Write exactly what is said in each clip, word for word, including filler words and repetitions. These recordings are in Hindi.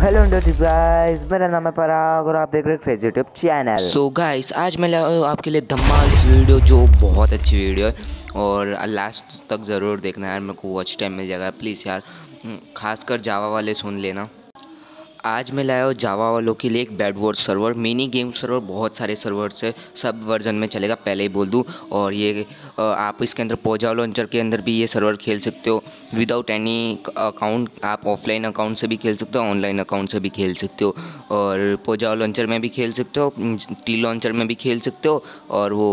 हेलो गाइस, मेरा नाम है पराग और आप देख रहे हैं यूट्यूब चैनल। सो गाइस आज मैं लाया हूँ आपके लिए धमाल सी वीडियो जो बहुत अच्छी वीडियो है और लास्ट तक ज़रूर देखना यार। मेरे को वॉच टाइम मिल जाएगा प्लीज़ यार। हम्म, खासकर जावा वाले सुन लेना। आज मैं लाया हूँ जावा वालों के लिए एक bed war server, mini game server. बहुत सारे सर्वर्स है, सब वर्जन में चलेगा, पहले ही बोल दूँ। और ये अ, आप इसके अंदर पोजाओ लॉन्चर के अंदर भी ये सर्वर खेल सकते हो विदाउट एनी अकाउंट। आप ऑफलाइन अकाउंट से भी खेल सकते हो, ऑनलाइन अकाउंट से भी खेल सकते हो। और पोजाओ लॉन्चर में भी खेल सकते हो, टी लॉन्चर में भी खेल सकते हो। और वो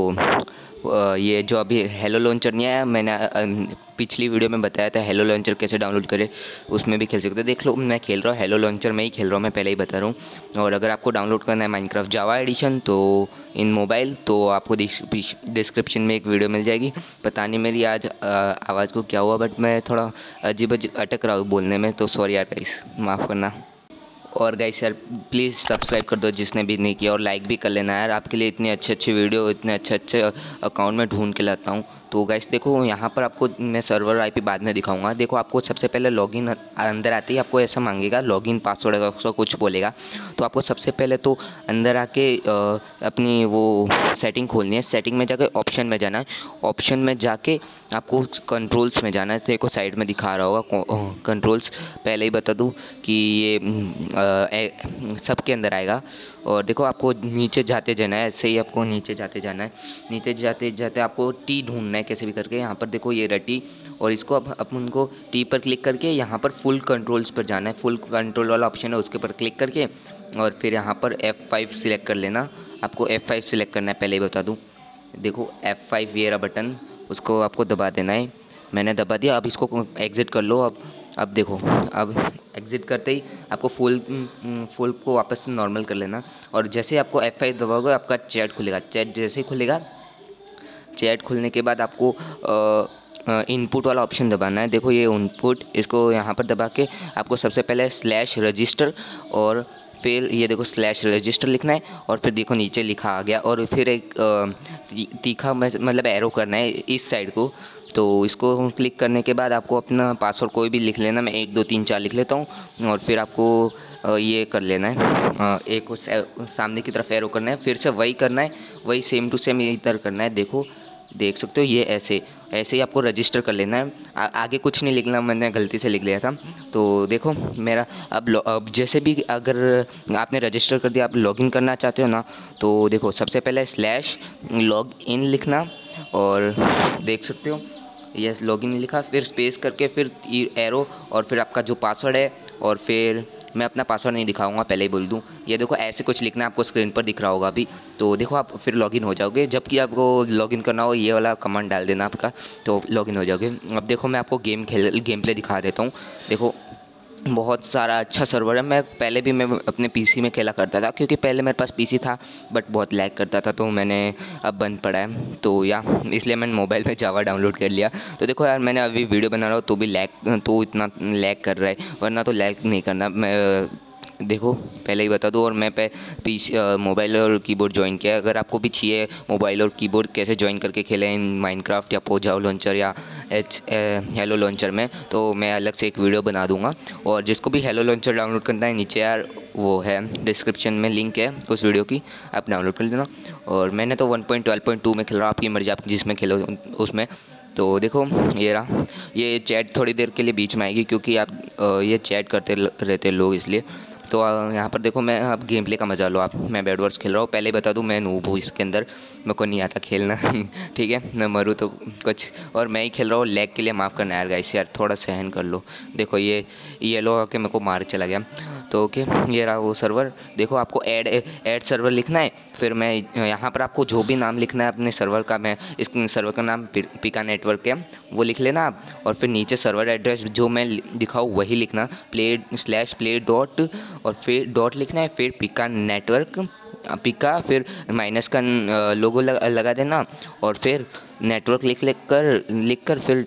अ, ये जो अभी हेलो लॉन्चर नहीं आया, मैंने अ, पिछली वीडियो में बताया था हेलो लॉन्चर कैसे डाउनलोड करें, उसमें भी खेल सकते हो। देख लो मैं खेल रहा हूँ हेलो लॉन्चर में ही खेल रहा हूँ, मैं पहले ही बता रहा हूँ। और अगर आपको डाउनलोड करना है माइनक्राफ्ट जावा एडिशन तो इन मोबाइल, तो आपको डिस्क्रिप्शन में एक वीडियो मिल जाएगी। पता नहीं मेरी आज अ, आवाज़ को क्या हुआ, बट मैं थोड़ा अजीब अजीब अटक रहा हूँ बोलने में, तो सॉरी यार गाइस, माफ़ करना। और गाइस यार प्लीज़ सब्सक्राइब कर दो जिसने भी नहीं किया, और लाइक भी कर लेना यार। आपके लिए इतनी अच्छी अच्छी वीडियो, इतने अच्छे अच्छे अकाउंट में ढूंढ के लाता हूँ। तो गाइस देखो यहाँ पर आपको मैं सर्वर आईपी बाद में दिखाऊंगा। देखो आपको सबसे पहले लॉगिन अंदर आते ही आपको ऐसा मांगेगा, लॉगिन पासवर्ड ऐसा कुछ बोलेगा। तो आपको सबसे पहले तो अंदर आके अ, अपनी वो सेटिंग खोलनी है। सेटिंग में जाके ऑप्शन में जाना है। ऑप्शन में जाके आपको कंट्रोल्स में जाना है। देखो साइड में दिखा रहा होगा कंट्रोल्स। पहले ही बता दूँ कि ये अ, ए- सबके अंदर आएगा। और देखो आपको नीचे जाते जाना है, ऐसे ही आपको नीचे जाते जाना है। नीचे जाते जाते आपको टी ढूंढना है कैसे भी करके। यहाँ पर देखो ये रहा टी, और इसको अब अपन को टी पर क्लिक करके यहाँ पर फुल कंट्रोल्स पर जाना है। फुल कंट्रोल वाला ऑप्शन है, उसके पर क्लिक करके और फिर यहाँ पर एफ फाइव सिलेक्ट कर लेना। आपको एफ फाइव सिलेक्ट करना है, पहले ही बता दूँ। देखो एफ फाइव ये रहा बटन, उसको आपको दबा देना है। मैंने दबा दिया, अब इसको एग्ज़िट कर लो। अब अब देखो, अब एग्ज़िट करते ही आपको फुल फुल को वापस से नॉर्मल कर लेना। और जैसे ही आपको एफ फाइव दबाओगे आपका चैट खुलेगा। चैट जैसे ही खुलेगा, चैट खुलने के बाद आपको इनपुट वाला ऑप्शन दबाना है। देखो ये इनपुट, इसको यहाँ पर दबा के आपको सबसे पहले स्लैश रजिस्टर, और फिर ये देखो स्लैश रजिस्टर लिखना है। और फिर देखो नीचे लिखा आ गया, और फिर एक अ, तीखा मतलब एरो करना है इस साइड को। तो इसको क्लिक करने के बाद आपको अपना पासवर्ड कोई भी लिख लेना। मैं एक दो तीन चार लिख लेता हूँ। और फिर आपको अ, ये कर लेना है, अ, एक उस सामने की तरफ एरो करना है, फिर से वही करना है, वही सेम टू सेम इधर करना है। देखो देख सकते हो ये ऐसे ऐसे ही आपको रजिस्टर कर लेना है। आ, आगे कुछ नहीं लिखना, मैंने गलती से लिख लिया था। तो देखो मेरा अब लो- अब जैसे भी अगर आपने रजिस्टर कर दिया, आप लॉगिन करना चाहते हो ना, तो देखो सबसे पहले स्लैश लॉग इन लिखना। और देख सकते हो यस लॉगिन लिखा, फिर स्पेस करके फिर एरो, और फिर आपका जो पासवर्ड है। और फिर मैं अपना पासवर्ड नहीं दिखाऊंगा, पहले ही बोल दूं। ये देखो ऐसे कुछ लिखना, आपको स्क्रीन पर दिख रहा होगा अभी। तो देखो आप फिर लॉगिन हो जाओगे। जबकि आपको लॉगिन करना हो ये वाला कमांड डाल देना आपका, तो लॉगिन हो जाओगे। अब देखो मैं आपको गेम खेल गेम प्ले दिखा देता हूँ। देखो बहुत सारा अच्छा सर्वर है। मैं पहले भी मैं अपने पीसी में खेला करता था, क्योंकि पहले मेरे पास पीसी था बट बहुत लैग करता था, तो मैंने अब बंद पड़ा है। तो या इसलिए मैंने मोबाइल में जावा डाउनलोड कर लिया। तो देखो यार मैंने अभी वीडियो बना रहा हूँ तो भी लैग, तो इतना लैग कर रहा है, वरना तो लैग नहीं करना। मैं देखो पहले ही बता दूँ। और मैं पे पीसी मोबाइल और कीबोर्ड ज्वाइन किया है। अगर आपको भी चाहिए मोबाइल और कीबोर्ड कैसे ज्वाइन करके खेलें इन माइनक्राफ्ट या पोजाओ लॉन्चर या एच हेलो लॉन्चर में, तो मैं अलग से एक वीडियो बना दूंगा। और जिसको भी हेलो लॉन्चर डाउनलोड करना है, नीचे यार वो है डिस्क्रिप्शन में लिंक है उस वीडियो की, आप डाउनलोड कर लेना। और मैंने तो one point twelve point two में खेल रहा हूँ, आपकी मर्जी आप जिसमें खेलो उसमें। तो देखो ये रहा, ये चैट थोड़ी देर के लिए बीच में आएगी, क्योंकि आप अ, ये चैट करते रहते हैं लोग, इसलिए। तो अ, यहाँ पर देखो मैं अब गेम प्ले का मजा लो आप। मैं बैड वॉर्स खेल रहा हूँ, पहले ही बता दूँ मैं नूब हूँ इसके अंदर, मेरे को नहीं आता खेलना ठीक है, मैं मरूँ तो कुछ। और मैं ही खेल रहा हूँ, लैग के लिए माफ़ करना यार गाइस, यार थोड़ा सहन कर लो। देखो ये येलो आके मेरे को मार चला गया। तो ओके, ये रहा वो सर्वर। देखो आपको ऐड ऐड सर्वर लिखना है। फिर मैं यहाँ पर आपको जो भी नाम लिखना है अपने सर्वर का, मैं इस सर्वर का नाम पिका नेटवर्क है वो लिख लेना आप। और फिर नीचे सर्वर एड्रेस जो मैं दिखाऊँ वही लिखना, प्ले स्लैश प्ले डॉट, और फिर डॉट लिखना है, फिर पिका नेटवर्क, पिका फिर माइनस का लोगो लगा, लगा देना। और फिर नेटवर्क लिख लिख कर लिख कर फिर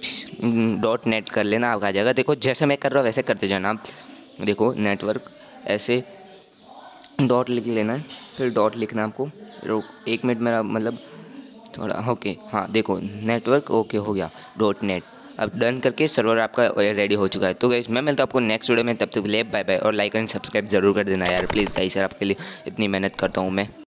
डॉट नेट कर लेना, आप आ जाएगा। देखो जैसे मैं कर रहा हूँ वैसे करते जाना आप। देखो नेटवर्क ऐसे डॉट लिख लेना है, फिर डॉट लिखना आपको। रुक एक मिनट, मेरा मतलब थोड़ा ओके, हाँ देखो नेटवर्क ओके हो गया, डॉट नेट। अब डन करके सर्वर आपका रेडी हो चुका है। तो गाइस मैं मिलता हूँ आपको नेक्स्ट वीडियो में, तब तक के लिए बाय बाय, और लाइक एंड सब्सक्राइब जरूर कर देना यार प्लीज़ गाइस यार, आपके लिए इतनी मेहनत करता हूँ मैं।